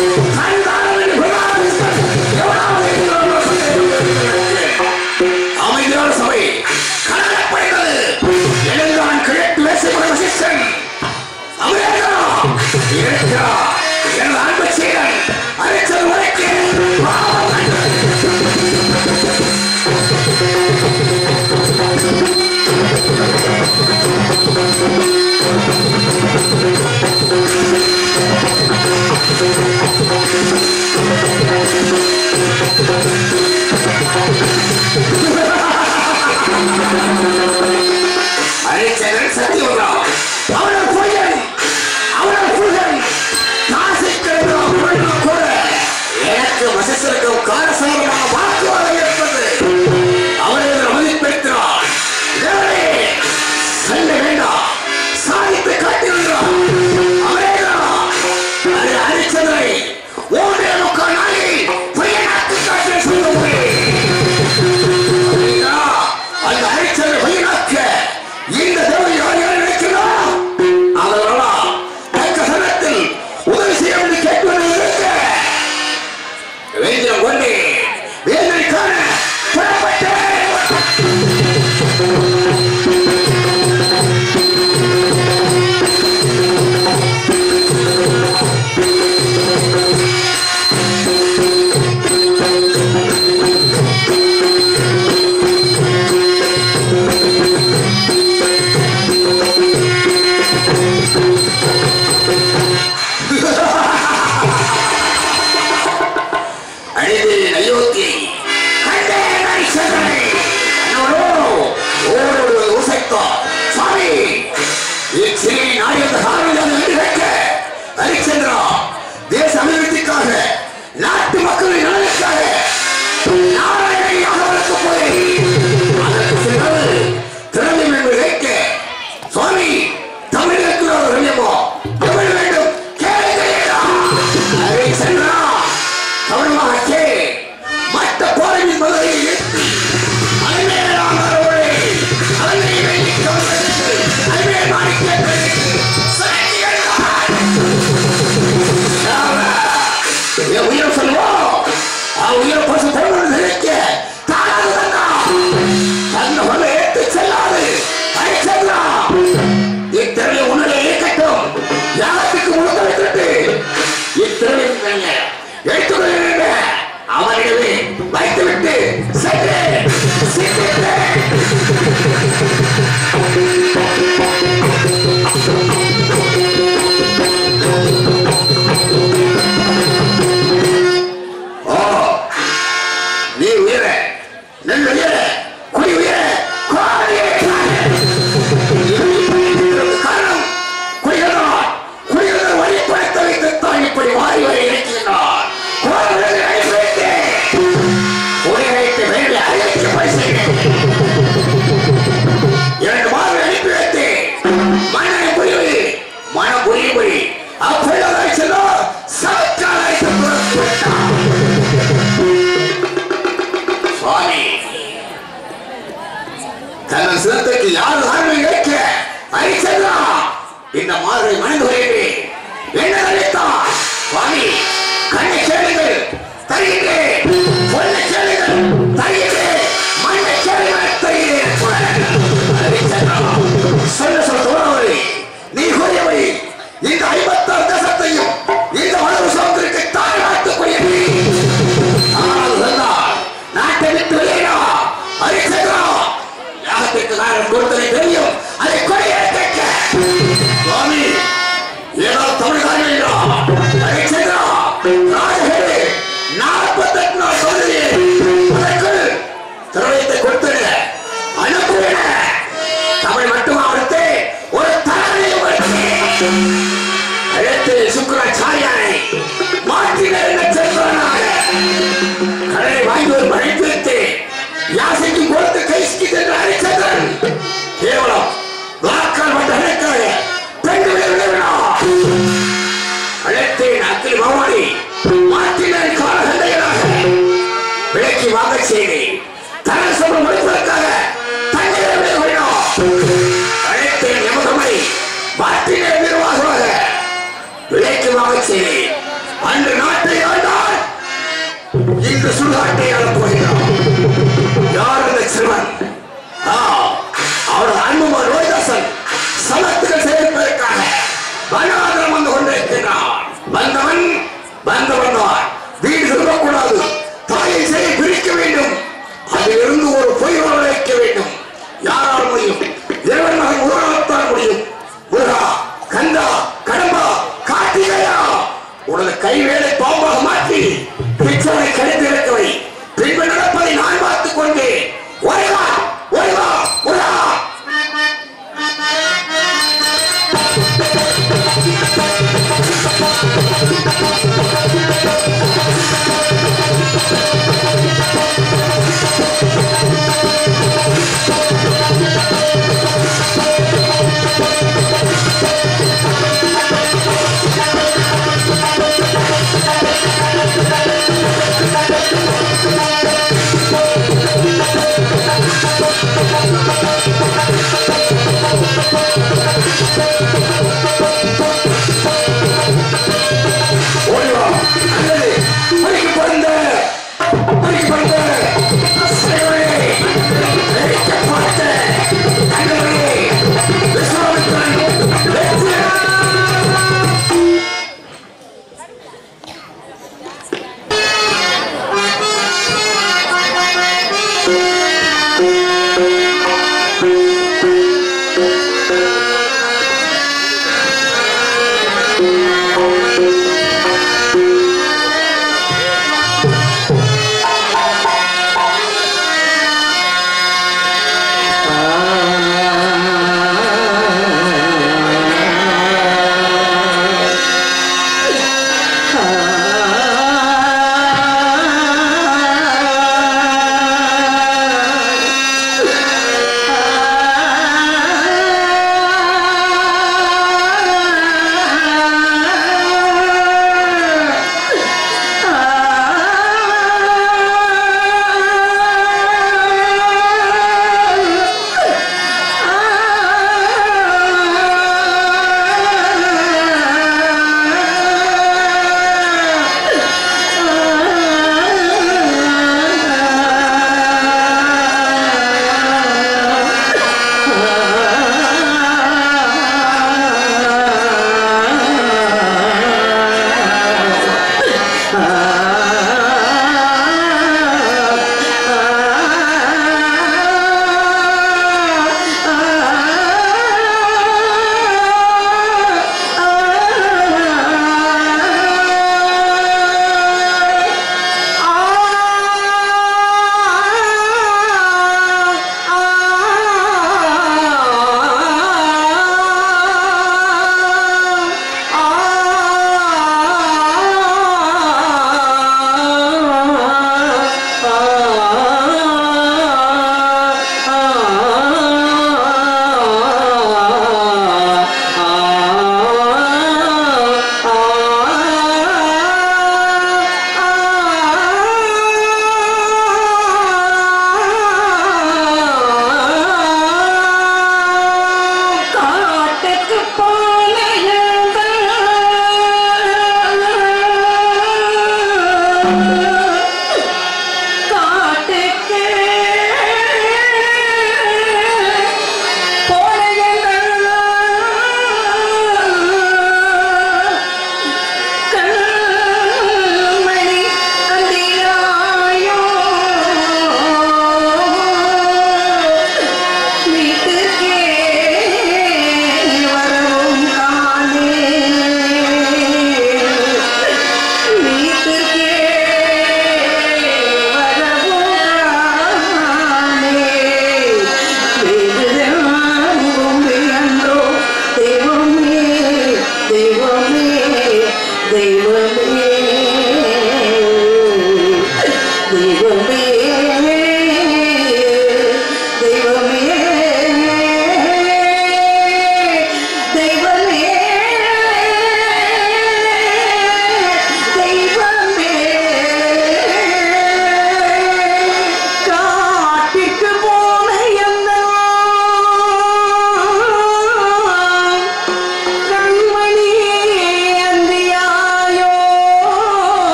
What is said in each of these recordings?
அமைதியான சபை கலக்கப்படுகிறது. எழுந்தான் கிழக்கு வேசப்பட வசிஷ்டன் அமரேகா இருக்கிறா எனது அன்பு சீரன் அரிச்சல் உரைக்கு அரிச்சலன் சத்தியவரா அவனது பொய்யன் அவனது புகழ் காசிக்கிறோம் கூட எனக்கு வசிஷ்டருக்கும் காரசாரமாக வாக்குவாதம் இருப்பது அவரது மதிப்பெடுக்கிறார். செல்ல வேண்டாம் சாதித்து காட்டிவிடுகிறார். அவரேதா அது அரிச்சந்திரை ஓடிய முக்கால் நாளில் பொய்யனாக்கு காட்டி சொல்லுகிறேன். அந்த அரிச்சந்திரை பொய்யனாக்க இந்த தேவை யார் யார் நினைக்கிறார்? அதனால தக்க சமயத்தில் உதவி செய்ய வேண்டி கேட்பது இருக்க வேண்டிய கொண்டு வேதனை காண புறப்பட்டேன். ஹரிச்சந்திரா தேச அபிவிருத்திக்காக நாட்டு மக்களின் நலனுக்காக நாராயணையாக வளர்க்க போய் அதற்கு சிறகு திறமை என்று வைக்க சுவாமி தமிழருக்கு ஒரு ரம்யமோ எவ்வளவு வேண்டும் கேளுங்களா? ஹரிச்சந்திரா கவனமாக கே மற்ற போரின் மதுரை எட்டி அலைமேலாக அதனை வைத்து அலைமே மாணிக்க உயிர் சொல்லுவோம் உயிர் பசு பொருள் நினைக்க தந்த பொருளை எடுத்து செல்லாது இத்திறனை உன்னுடைய இயக்கட்டும் யாருக்கு முழுக்க வைத்துட்டு இத்திறனை எடுத்துக்கொள்ள அவரிடமே வைத்துவிட்டு சென்று சிரத்தைக்கு யார் ஆர்வம் இழைக்க ஹரிச்சந்திரா இந்த மாதிரி மனித உரையை என்ன நினைத்தார்? சுவாமி கண்ணை கேளுங்கள் தருகிறேன், பொண்ணை கேளுங்கள் தருகிறேன், மண்ணை கேளுங்கள் தருகிறேன். ஹரிச்சந்திரா சொல்ல சொல்ல தோழவரை நீ கூறியவை இந்த 56 தேசத்தையும் இந்த வளவு சமுதிரத்தை தாழ்வாட்டுக்குரிய நாட்டை விட்டு வெளியேறா ஹரிச்சந்திரா கொடுத்ததை தெரியும் அதை கொலையை கேட்க சுவாமி ஏதோ தமிழ்காரர்கள் ராஜகே 48 நாள் சோதனையை அதற்குள் திரவியத்தை கொடுத்து அனுப்புவேன தமிழ் மட்டுமா அவருக்கு ஒரு தலைமையை அழைத்து சுக்கராச்சாரியாரை மாற்றினர் செல்வனாக கடலை வாங்கி ஒரு மழைத்து வைத்து யாசைக்கு கொடுத்து கைசிக்கு சென்ற ஹரிச்சந்திரன் கேவலம் வாக்கால் வந்த அழைக்காக பெண்களை விளைவினா அழைத்தேன் அக்கில் பகவானி மாற்றினர் கால சந்தைகளாக விலைக்கு வாங்க செய்தேன் தனது சொல்ல முடிப்பதற்காக தண்ணீரை விளைவினோம் அழைத்தேன் யமதமை மாற்றினர் நிர்வாகமாக விலைக்கு வாங்க செய்தேன் அன்று நாட்டை ஆண்டால் இன்று சுடுகாட்டை ஆளப் போகிறார். யார் அந்த சிறுவன்? அவரது அன்புமான் ரோஹிதாசன் சமத்துகள் சேர்ப்பதற்காக வனாதரம் வந்து கொண்டிருக்கிறார். வந்தவன் வந்தவன் வீடு திரும்பக்கூடாது. தாயை செய்ய பிரிக்க வேண்டும். அதிலிருந்து ஒரு பொய் வைக்க வேண்டும். யாரால் முடியும்? இறைவன் மகன் முருகனால் முடியும். முருகா, கந்தா, கடம்பா, கார்த்திகையா, உனது கைவேலை பாம்பாக மாற்றி பிச்சனை கழித்து இருக்கவை. பின்பு நடப்பதை நான் பார்த்துக் கொண்டேன். ஓய்வா ஓய்வா முருகா.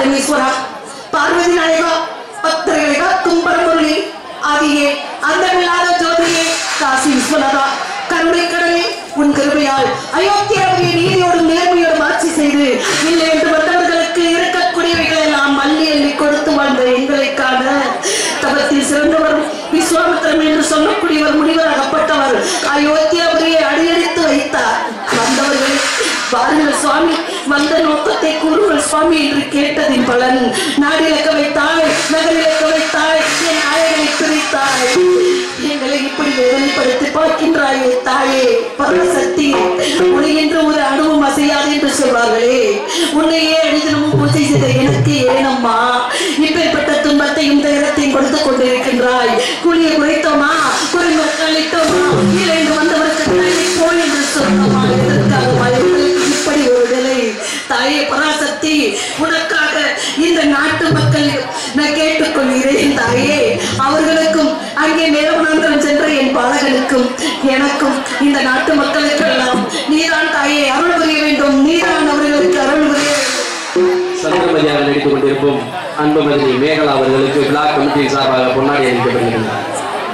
பரமேஸ்வரா, பார்வதி நாயகா, பக்தர்களை காக்கும் பரம்பொருளே, ஆதியே, அந்தமில்லாத ஜோதியே, காசி விஸ்வநாதா, கருணை கடலே, உன் கருமையால் அயோத்தியாவுடைய நீதியோடும் நேர்மையோடும் ஆட்சி செய்து இல்லை என்று வந்தவர்களுக்கு இருக்கக்கூடியவைகளை எல்லாம் மல்லி அள்ளி கொடுத்து வாழ்ந்த எங்களை காண தவத்தில் சிறந்தவர் விஸ்வாமித்திரம் என்று சொல்லக்கூடியவர் முனிவராகப்பட்டவர் அயோத்தியாவுடைய அடியெடுத்து வைத்தார். வந்தவர்களை பாருங்கள் சுவாமி, வந்த நோக்கத்தை கூறுங்கள் சுவாமி என்று கேட்டதின் பலன் நாடிலக்க வைத்தாய், நகரிலக்க வைத்தாய், என் நாயகனை பிரித்தாய். எங்களை இப்படி வேதனைப்படுத்தி பார்க்கின்றாயே தாயே பரசக்தி, உன்னை என்று ஒரு அணுவும் அசையாது என்று சொல்வார்களே, உன்னையே அடிதினமும் பூஜை செய்த எனக்கு ஏனம்மா இப்பேற்பட்ட துன்பத்தையும் தைரியத்தையும் கொடுத்து கொண்டிருக்கின்றாய்? கூலியை குறைத்தோமா, குறைந்தோமா, இல்லை என்று வந்தவருக்கு தள்ளி போய் என்று சொன்னோமா? எதற்காகமா இப்படி ஒரு நிலை? தாயே பராசக்தி, உனக்காக இந்த நாட்டு மக்கள் நான் கேட்டுக்கொள்கிறேன் தாயே. அவர்களுக்கும் அங்கே மேலவனாந்திரம் சென்ற என் பாலகனுக்கும் எனக்கும் இந்த நாட்டு மக்களுக்கெல்லாம் நீதான் தாயே அருள் புரிய வேண்டும். நீதான் அவர்களுக்கு அருள் புரிய வேண்டும். சந்திரமதியாக நடித்துக் கொண்டிருக்கும் அன்புமதி மேகலா அவர்களுக்கு விழா கமிட்டியின் சார்பாக பொன்னாடி அளிக்கப்படுகின்றனர்.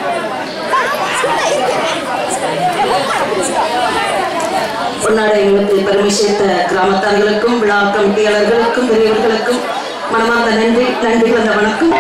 பொன்னாடைகளுக்கு பெருமை சேர்த்த கிராமத்தார்களுக்கும் விழா கமிட்டியாளர்களுக்கும் பெரியவர்களுக்கும் மனமார்ந்த நன்றி கலந்த வணக்கம்.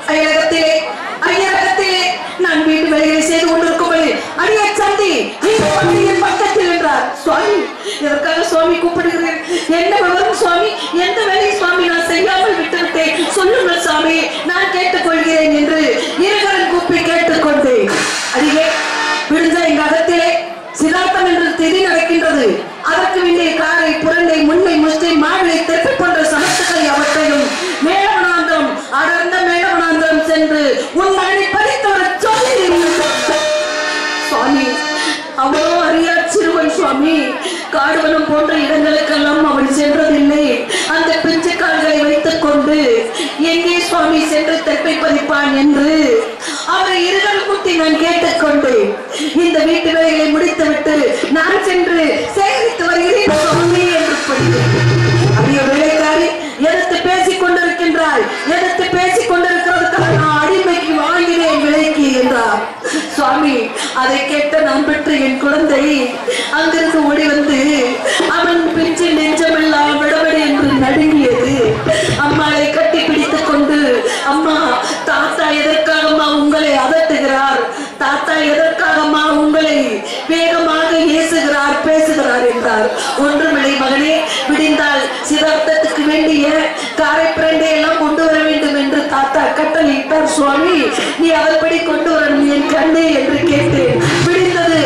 ஐயரகத்திலே நான் வீட்டு வேலைகளை செய்து கொண்டிருக்கும் அடிய சந்தி என் பக்கத்தில் என்றார். சுவாமி, இதற்காக சுவாமி கூப்பிடுகிறேன். என்ன விவரம் சுவாமி? எந்த வேலை சுவாமி நான் செய்யாமல் விட்டுவிட்டேன், சொல்லுங்கள் சுவாமி, நான் கேட்டுக்கொள்கிறேன் என்று இருகரன் கூப்பி கேட்டுக்கொண்டேன். அடியே விழுந்த எங்க அகத்திலே சிதார்த்தம் என்று திதி நடக்கின்றது. அதற்கு வேண்டிய காரை, புரண்டை, முன்னை, முஸ்தை, மாவிளை, தெப்பை போன்ற சமத்துக்களை அவற்றையும் மேலவனாந்தரம், அடர்ந்த மேலவனாந்தரம் சென்று உன் மகனை படித்து வர சொல்லி சுவாமி. அவனோ அறியா சிறுவன் சுவாமி. காடுவனம் போன்ற இடங்களுக்கெல்லாம் அவன் சென்றதில்லை. அந்த பிஞ்சு கால்களை வைத்துக் கொண்டு எங்கே சுவாமி சென்று தெப்பை பதிப்பான் என்று அவரை இருகல் குத்தி நான் கேட்டுக்கொண்டு இந்த வீட்டு வேலைகளை முடித்துவிட்டு நான் சென்று சேகரித்து வருகிறேன் சுவாமி என்று படித்தேன். அரிய வேலைக்காரி, எதிர்த்து பேசிக் கொண்டிருக்கின்றாய், எதிர்த்து பேசிக் கொண்டிருக்கிறதுக்காக நான் அடிமைக்கு வாங்கினேன் விலைக்கு என்றார். சுவாமி, அதை கேட்ட நான் பெற்ற என் குழந்தை அங்கிருந்து ஓடி வந்து அவன் பிஞ்சு நெஞ்சமெல்லாம் விடவிட என்று நடுங்கியது. அம்மாவை கட்டி பிடித்துக் கொண்டு, அம்மா, தாத்தா எதற்காகம்மா உங்களை அதட்டுகிறார்? தாத்தா எதற்காகம்மா உங்களை வேகமாக ஏசுகிறார், பேசுகிறார் என்றார். ஒன்றுமில்லை மகனே, விடிந்தால் சிதார்த்தத்துக்கு வேண்டிய காரை பிரண்டை எல்லாம் கொண்டு வர வேண்டும் என்று தாத்தா கட்டளையிட்டார். சுவாமி, நீ அவர்படி கொண்டு வரணும் என் கண்ணே என்று கேட்டேன். விடிந்தது.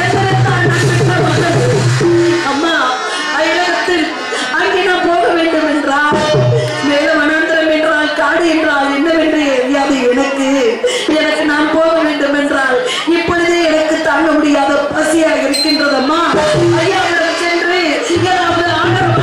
அம்மா, அயலகத்தில் அங்கே நான் போக வேண்டும் என்றால், மேல வனாந்திரம் என்றால், காடு என்றால் என்னவென்று அறியாது எனக்கு நான் போக வேண்டும் என்றால் இப்பொழுதே எனக்கு தாங்க முடியாத பசியாக இருக்கின்றதம்மா. ஐயாவிடம் சென்று ஏதாவது ஆண்டவர்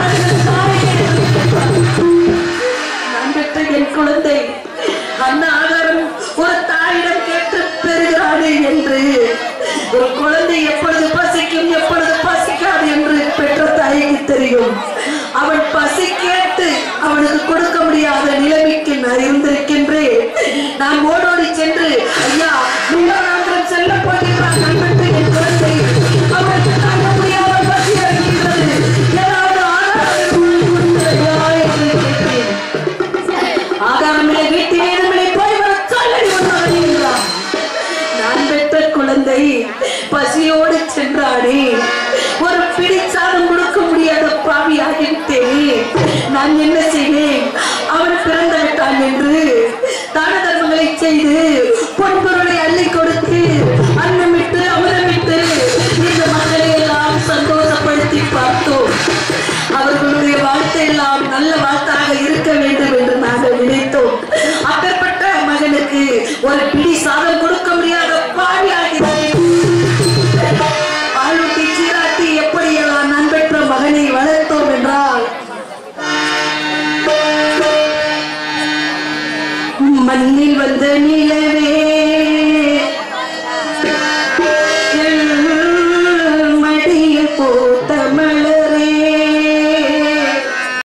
நான் பெற்ற என் குழந்தை அந்த ஆகாரம் ஒரு தாயிடம் கேட்டு பெறுகிறானே என்று, ஒரு குழந்தை எப்பொழுது பசிக்கும் எப்பொழுது பசிக்காது என்று பெற்ற தாய்க்கு தெரியும். அவன் பசி கேட்டு அவனுக்கு கொடுக்க முடியாத நிலைமைக்கு நான் இருந்திருக்கின்றேன். நான் ஓடோடி சென்று, ஐயா, நீங்கள் செல்ல போகிறான் நண்பர்கள் என் குழந்தை அவனுக்கு தாங்க முடியாத பசி இருக்கின்றது, ஏதாவது ஆகாரம் கொடுத்தையா என்று கேட்டேன். ஆகாரமில்லை, வீட்டு நேரமில்லை, போய் வர சொல்லி ஒன்றான். நான் பெற்ற குழந்தை பசியோடு சென்றானே, ஒரு பிடி சாதம் கொடுக்க முடியாத பாவியாகிவிட்டேனே, நான் என்ன செய்வேன்? அவன் பிறந்து விட்டான் என்று தான தர்மங்களை செய்து பொன்பொருளை அள்ளி கொடுத்து அன்னமிட்டு அமுதமிட்டு இந்த மக்களை எல்லாம் சந்தோஷப்படுத்தி பார்த்தோம். அவர்களுடைய வாழ்க்கை எல்லாம் நல்ல வாழ்த்தாக இருக்க வேண்டும் என்று நாங்கள் நினைத்தோம். அப்பேற்பட்ட மகனுக்கு ஒரு பிடி சாதம் கொடுக்க முடியாத பாவியாகிறேன். பாலூட்டி சீராட்டி எப்படியெல்லாம் நான் பெற்ற மகனை வளர்த்தோம் என்றால், மண்ணில் வந்த நிலவே மடியில் போட்ட